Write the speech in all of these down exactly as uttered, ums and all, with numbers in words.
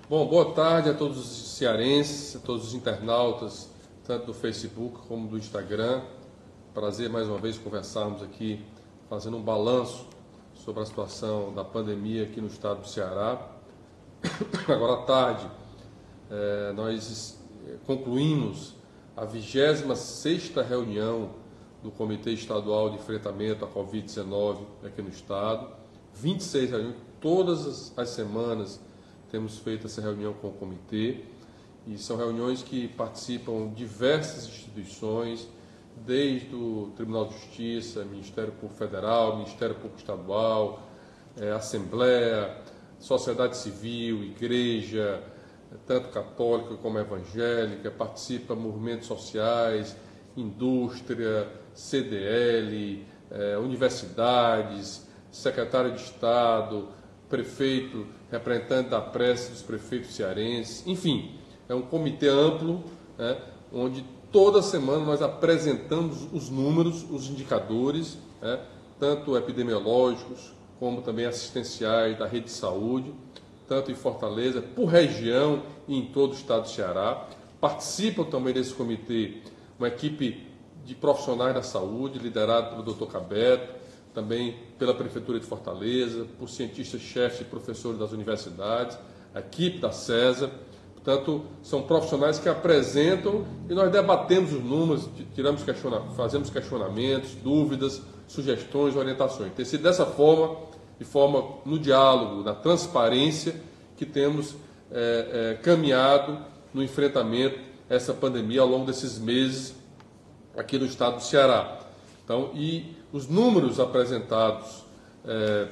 Bom, boa tarde a todos os cearenses, a todos os internautas, tanto do Facebook como do Instagram. Prazer mais uma vez conversarmos aqui, fazendo um balanço sobre a situação da pandemia aqui no estado do Ceará. Agora à tarde, eh, nós concluímos a vigésima sexta reunião do Comitê Estadual de Enfrentamento à covid dezenove aqui no estado. vinte e seis reuniões, todas as, as semanas temos feito essa reunião com o comitê, e são reuniões que participam diversas instituições, desde o Tribunal de Justiça, Ministério Público Federal, Ministério Público Estadual, eh, Assembleia, sociedade civil, igreja, tanto católica como evangélica, participa movimentos sociais, indústria, C D L, eh, universidades, secretário de Estado, prefeito, representante da prece dos prefeitos cearenses, enfim, é um comitê amplo, né, onde toda semana nós apresentamos os números, os indicadores, né, tanto epidemiológicos como também assistenciais da rede de saúde, tanto em Fortaleza, por região e em todo o estado do Ceará. Participam também desse comitê uma equipe de profissionais da saúde, liderada pelo doutor Cabeto, também pela Prefeitura de Fortaleza, por cientistas-chefes e professores das universidades, a equipe da CESA. Portanto, são profissionais que apresentam e nós debatemos os números, tiramos questiona fazemos questionamentos, dúvidas, sugestões, orientações. Tem sido dessa forma, de forma no diálogo, na transparência, que temos é, é, caminhado no enfrentamento a essa pandemia ao longo desses meses aqui no estado do Ceará. Então, e os números apresentados, é,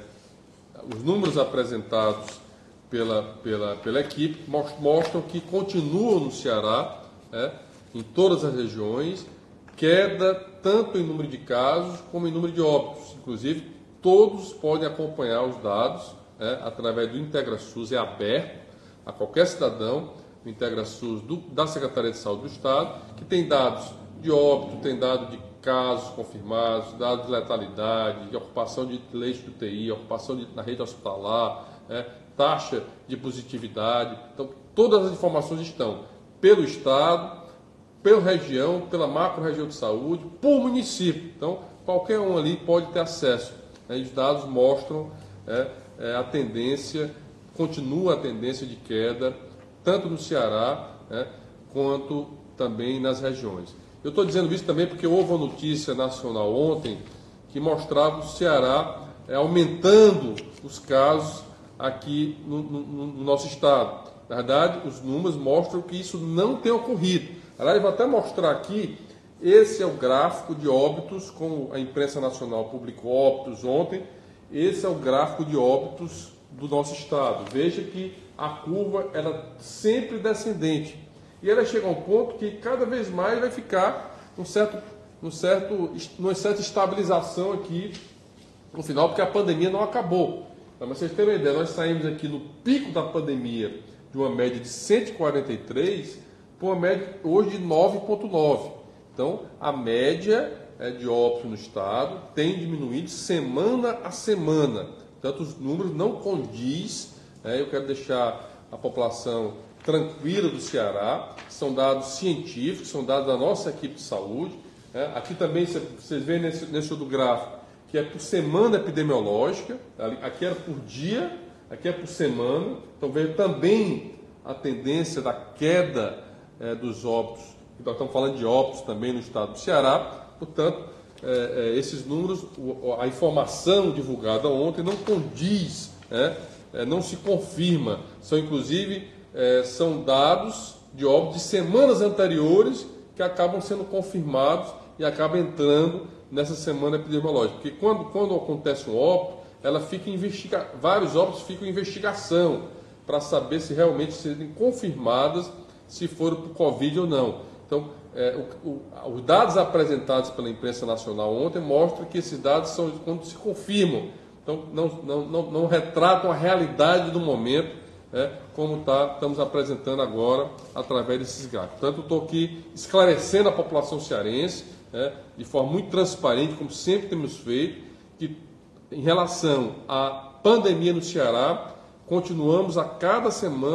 os números apresentados pela, pela, pela equipe mostram que continuam no Ceará, é, em todas as regiões, queda tanto em número de casos como em número de óbitos. Inclusive, todos podem acompanhar os dados, é, através do IntegraSUS, é aberto a qualquer cidadão, o IntegraSUS do, da Secretaria de Saúde do Estado, que tem dados de óbito, tem dado de casos confirmados, dados de letalidade, de ocupação de leite de U T I, ocupação de, na rede hospitalar, né, taxa de positividade. Então, todas as informações estão pelo Estado, pela região, pela macro-região de saúde, por município. Então, qualquer um ali pode ter acesso. Né, e os dados mostram é, é, a tendência, continua a tendência de queda, tanto no Ceará, né, quanto também nas regiões. Eu estou dizendo isso também porque houve uma notícia nacional ontem que mostrava o Ceará é, aumentando os casos aqui no, no, no nosso estado. Na verdade, os números mostram que isso não tem ocorrido. Aliás, vou até mostrar aqui, esse é o gráfico de óbitos, como a imprensa nacional publicou óbitos ontem, esse é o gráfico de óbitos do nosso estado. Veja que a curva ela sempre descendente. E ela chega a um ponto que cada vez mais vai ficar um certo, um certo, uma certa estabilização aqui no final, porque a pandemia não acabou. Então, mas vocês terem uma ideia, nós saímos aqui no pico da pandemia de uma média de cento e quarenta e três para uma média hoje de nove vírgula nove. Então, a média é, de óbitos no estado tem diminuído semana a semana. Portanto, os números não condiz. É, eu quero deixar a população tranquila do Ceará, são dados científicos, são dados da nossa equipe de saúde. Né? Aqui também vocês veem nesse, nesse outro gráfico que é por semana epidemiológica, aqui era por dia, aqui é por semana. Então veja também a tendência da queda é, dos óbitos, nós estamos falando de óbitos também no estado do Ceará. Portanto, é, é, esses números, a informação divulgada ontem não condiz, né? é, não se confirma, são inclusive É, são dados de óbito de semanas anteriores que acabam sendo confirmados e acabam entrando nessa semana epidemiológica. Porque quando, quando acontece um óbito, ela fica investiga... vários óbitos ficam em investigação para saber se realmente serem confirmadas se foram por Covid ou não. Então, é, o, o, os dados apresentados pela imprensa nacional ontem mostram que esses dados são quando se confirmam. Então, não, não, não, não retratam a realidade do momento, É, como tá, estamos apresentando agora através desses gráficos. Portanto, estou aqui esclarecendo a população cearense, é, de forma muito transparente, como sempre temos feito, que em relação à pandemia no Ceará, continuamos a cada semana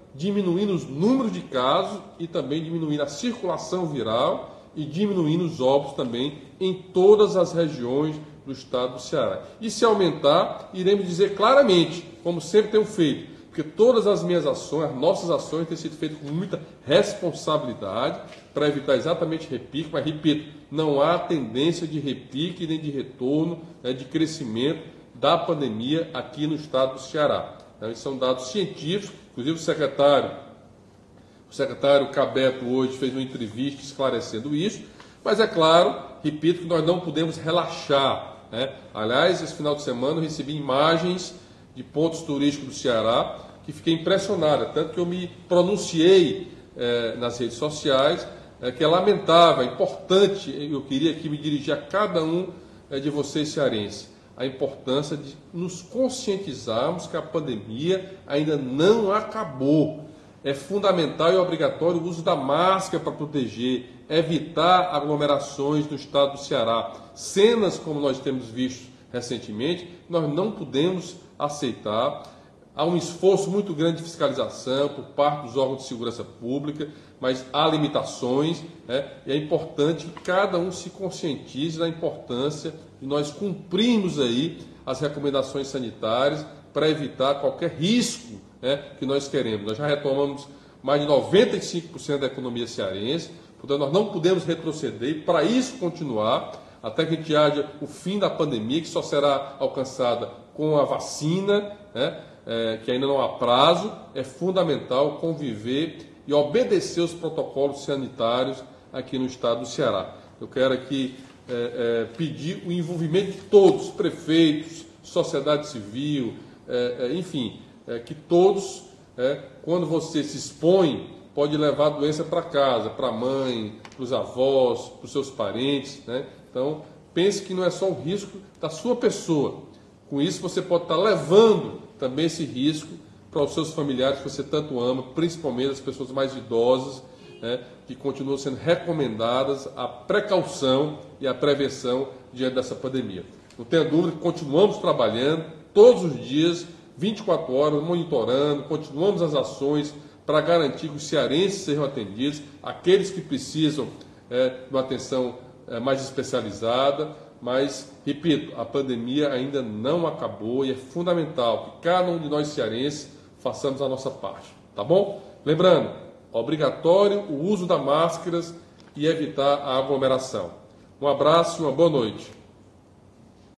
diminuindo os números de casos e também diminuindo a circulação viral e diminuindo os óbitos também em todas as regiões do estado do Ceará. E se aumentar, iremos dizer claramente, como sempre tenho feito, porque todas as minhas ações, as nossas ações têm sido feitas com muita responsabilidade para evitar exatamente repique, mas repito, não há tendência de repique nem de retorno, né, de crescimento da pandemia aqui no estado do Ceará. Então, esses são dados científicos, inclusive o secretário, o secretário Cabeto hoje fez uma entrevista esclarecendo isso, mas é claro, repito, que nós não podemos relaxar, né? Aliás, esse final de semana eu recebi imagens de pontos turísticos do Ceará que fiquei impressionado, tanto que eu me pronunciei eh, nas redes sociais, eh, que é lamentável, é importante, eu queria aqui me dirigir a cada um eh, de vocês cearenses, a importância de nos conscientizarmos que a pandemia ainda não acabou. É fundamental e obrigatório o uso da máscara para proteger, evitar aglomerações no estado do Ceará. Cenas como nós temos visto recentemente, nós não podemos aceitar. Há um esforço muito grande de fiscalização por parte dos órgãos de segurança pública, mas há limitações, né? E é importante que cada um se conscientize da importância de nós cumprirmos aí as recomendações sanitárias para evitar qualquer risco, né, que nós queremos. Nós já retomamos mais de noventa e cinco por cento da economia cearense, portanto nós não podemos retroceder e para isso continuar até que a gente haja o fim da pandemia, que só será alcançada com a vacina, né, é, que ainda não há prazo. É fundamental conviver e obedecer os protocolos sanitários aqui no estado do Ceará. Eu quero aqui é, é, pedir o envolvimento de todos, prefeitos, sociedade civil, é, é, enfim, é, que todos, é, quando você se expõe, pode levar a doença para casa, para a mãe, para os avós, para os seus parentes, né? Então, pense que não é só o risco da sua pessoa. Com isso, você pode estar levando também esse risco para os seus familiares que você tanto ama, principalmente as pessoas mais idosas, né, que continuam sendo recomendadas a precaução e a prevenção diante dessa pandemia. Não tenha dúvida que continuamos trabalhando todos os dias, vinte e quatro horas, monitorando, continuamos as ações para garantir que os cearenses sejam atendidos, aqueles que precisam é, de uma atenção é, mais especializada, mas, repito, a pandemia ainda não acabou e é fundamental que cada um de nós cearenses façamos a nossa parte, tá bom? Lembrando, obrigatório o uso das máscaras e evitar a aglomeração. Um abraço e uma boa noite.